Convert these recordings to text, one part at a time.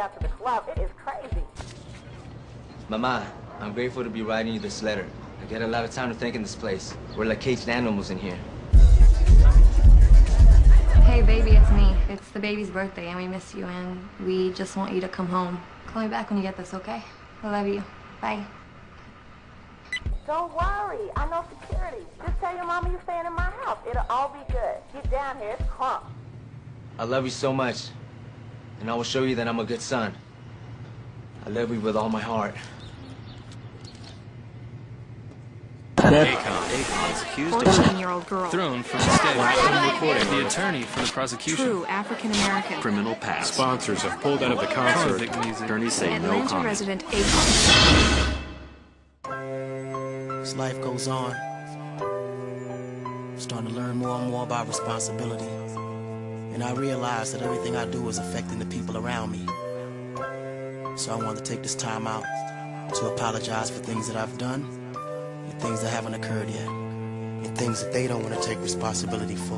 got to the club. It is crazy. Mama, I'm grateful to be writing you this letter. I get a lot of time to think in this place. We're like caged animals in here. Hey, baby, it's me. It's the baby's birthday, and we miss you, and we just want you to come home. Call me back when you get this, okay? I love you. Bye. Don't worry. I know security. Just tell your mama you're staying in my house. It'll all be good. Get down here. It's crunk. I love you so much, and I will show you that I'm a good son. I love you with all my heart. Akon is accused of 14-year-old girl. thrown from the stage. The attorney for the prosecution. True African-American. Criminal past. Sponsors have pulled out of the concert. Convict music. Attorneys say no Atlanta comment. resident Akon. As life goes on, I'm starting to learn more and more about responsibility. And I realize that everything I do is affecting the people around me. So I want to take this time out to apologize for things that I've done, and things that haven't occurred yet, and things that they don't want to take responsibility for.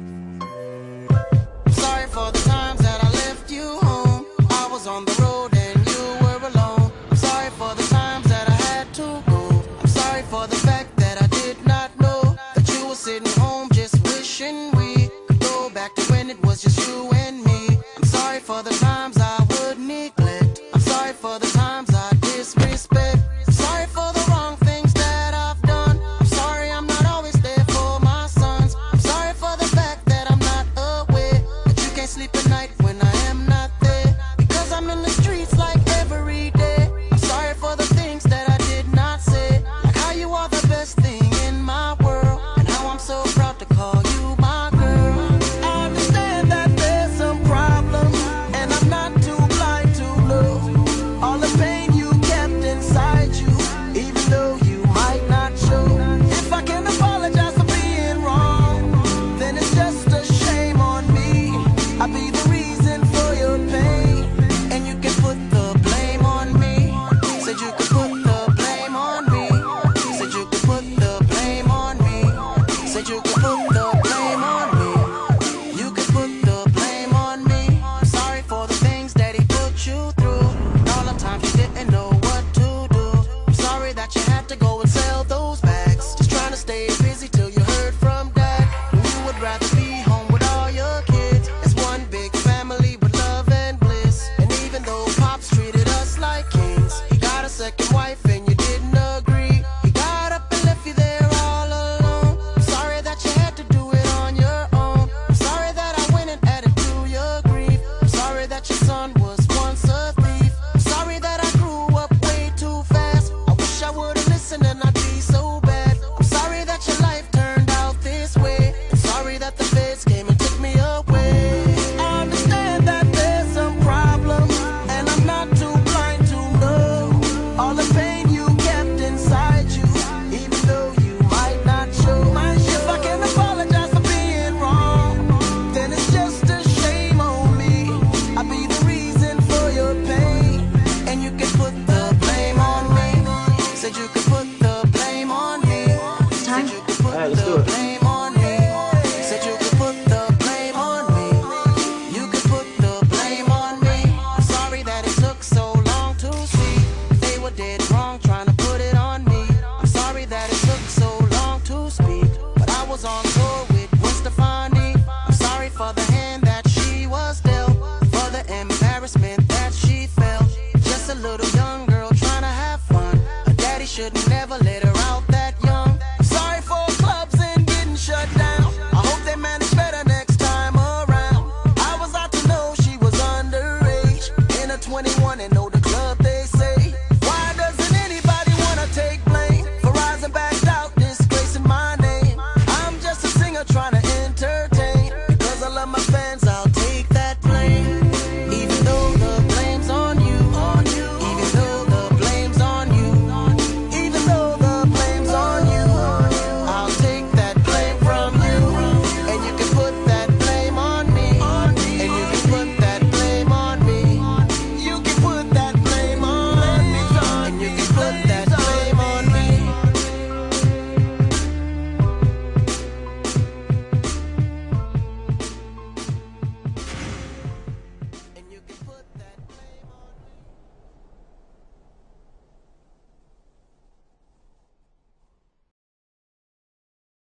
I'm sorry for the times that I left you home. I was on the road and you were alone. I'm sorry for the times that I had to go. I'm sorry for the fact that I did not know that you were sitting home just wishing we could go back to when it was just you and me. I'm sorry for the times I would neglect. I'm sorry for the times I disrespect. I'm sorry for the wrong things that I've done. I'm sorry I'm not always there for my sons. I'm sorry for the fact that I'm not aware that you can't sleep at night when I am not there, because I'm in the streets like every day. I'm sorry for the things that I did not say, like how you are the best thing in my world, and how I'm so proud to call you my girl. I understand that there's some problems, and I'm not too blind to know all the pain you kept inside you, even though you might not show. If I can apologize for being wrong, then it's just a shame on me. I'll be the reason for your pain, and you can put the blame on me. Said you could put the blame on me. Said you could put the blame on me. Said you could put the blame on me. You could put the blame on me. I'm sorry for the things that he put you through, and all the times you didn't know what to do. I'm sorry that you had to go and sell those bags, just trying to stay busy till you heard from dad, when you would rather be home with all your kids. It's one big family with love and bliss. And even though Pops treated us like kings, he got a second wife and you didn't agree. He got up and left you there all alone. I'm sorry that you had to do it on your own. I'm sorry that I went and added to your grief. I'm sorry that your son was once a thief. I'm sorry that I grew up way too fast. I wish I would've listened and I'd be so bad. I'm sorry that your life turned out this way, and sorry that the feds came and took me away. I understand that there's some problems, and I'm not too blind to know all the pain you kept inside you, even though you might not show. If I can apologize for being wrong, then it's just a shame on me. I'll be the reason for your pain, and you can put the blame on me. Said you could put the blame on me. Said you could put the blame on me. Said you could put the blame on me. You could put the blame on me. I'm sorry that it took so long to see they were dead wrong trying to put it on me. I'm sorry that it took so long to speak, but I was on tour with Gwen Stefani. I'm sorry for the hand that she was dealt, for the embarrassment that she felt. Just a little young girl trying to have fun. Her daddy should never let her